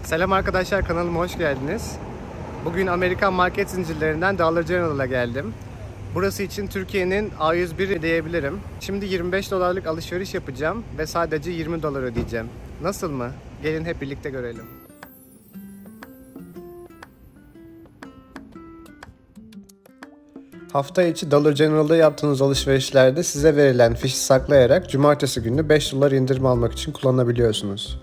Selam arkadaşlar, kanalıma hoş geldiniz. Bugün Amerikan market zincirlerinden Dollar General'a geldim. Burası için Türkiye'nin A101 diyebilirim. Şimdi 25 dolarlık alışveriş yapacağım ve sadece 20 dolar ödeyeceğim. Nasıl mı? Gelin hep birlikte görelim. Hafta içi Dollar General'da yaptığınız alışverişlerde size verilen fişi saklayarak cumartesi günü 5 dolar indirim almak için kullanabiliyorsunuz.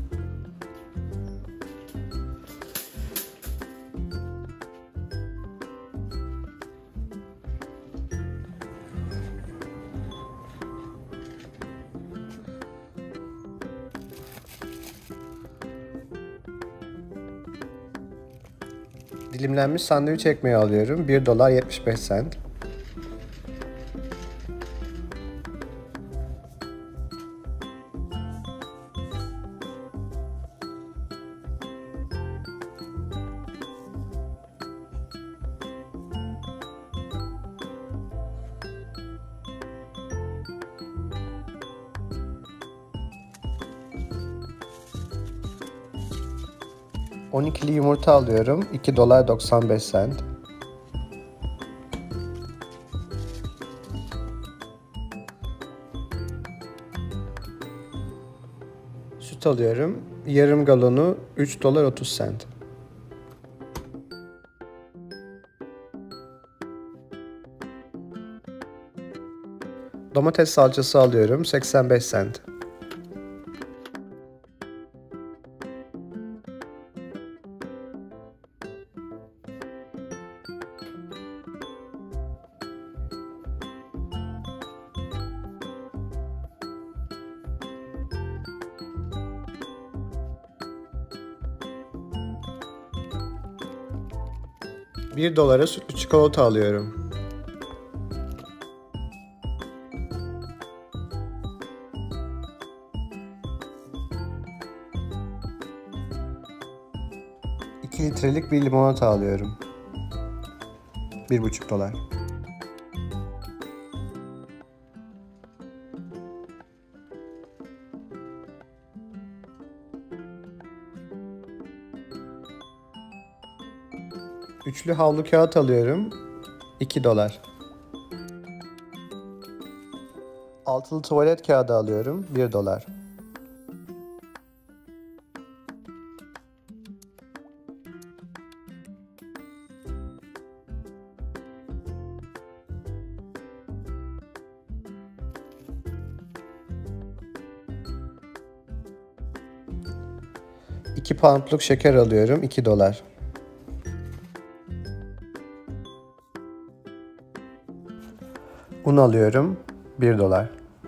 Dilimlenmiş sandviç ekmeği alıyorum. 1 dolar 75 cent. ...12'li yumurta alıyorum. 2 dolar 95 cent. Süt alıyorum. Yarım galonu 3 dolar 30 cent. Domates salçası alıyorum. 85 cent. $1 dolara sütlü çikolata alıyorum. $2 litrelik bir limonata alıyorum. 1,5 dolar. Üçlü havlu kağıt alıyorum. 2 dolar. Altılı tuvalet kağıdı alıyorum. 1 dolar. $2 poundluk şeker alıyorum. 2 dolar. Un alıyorum. 1 dolar.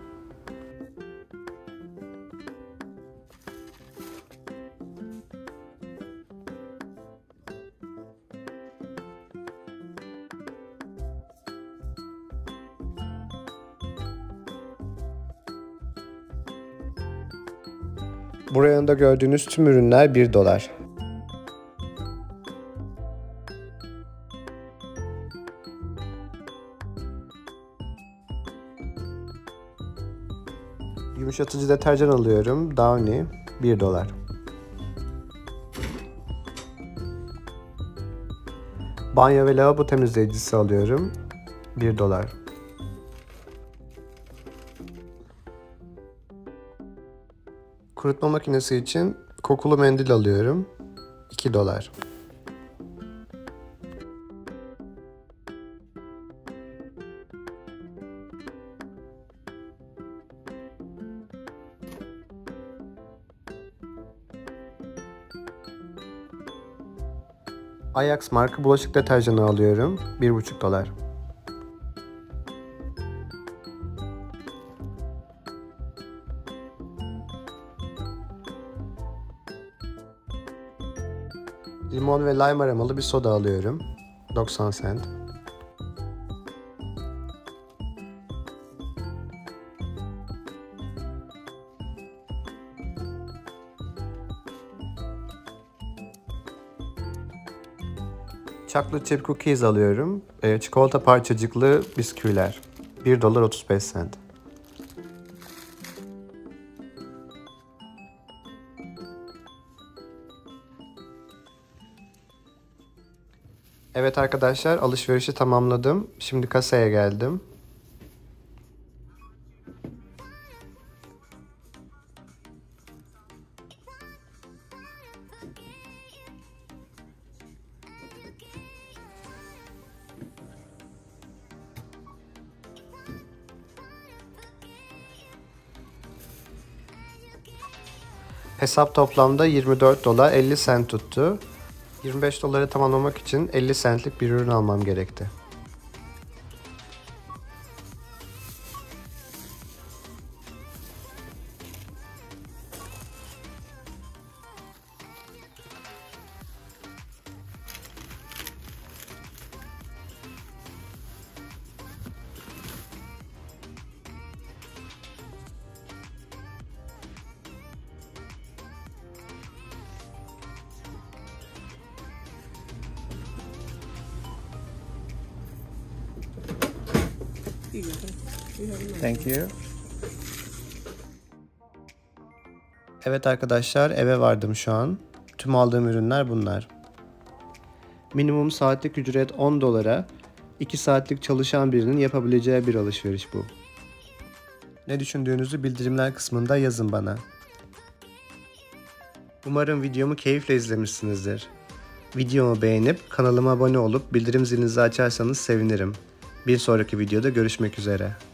Buraya da gördüğünüz tüm ürünler 1 dolar. Yumuşatıcı deterjan alıyorum. Downy 1 dolar. Banyo ve lavabo temizleyicisi alıyorum. 1 dolar. Kurutma makinesi için kokulu mendil alıyorum. 2 dolar. Ajax marka bulaşık deterjanı alıyorum. 1,5 dolar. Limon ve lime aromalı bir soda alıyorum. 90 cent. Chocolate chip cookies alıyorum. Çikolata parçacıklı bisküviler. 1 dolar 35 cent. Evet arkadaşlar, alışverişi tamamladım. Şimdi kasaya geldim. Hesap toplamda 24 dolar 50 sent tuttu. 25 doları tamamlamak için 50 centlik bir ürün almam gerekti. Thank you. Evet arkadaşlar, eve vardım şu an. Tüm aldığım ürünler bunlar. Minimum saatlik ücret 10 dolara, 2 saatlik çalışan birinin yapabileceği bir alışveriş bu. Ne düşündüğünüzü bildirimler kısmında yazın bana. Umarım videomu keyifle izlemişsinizdir. Videomu beğenip kanalıma abone olup bildirim zilinizi açarsanız sevinirim. Bir sonraki videoda görüşmek üzere.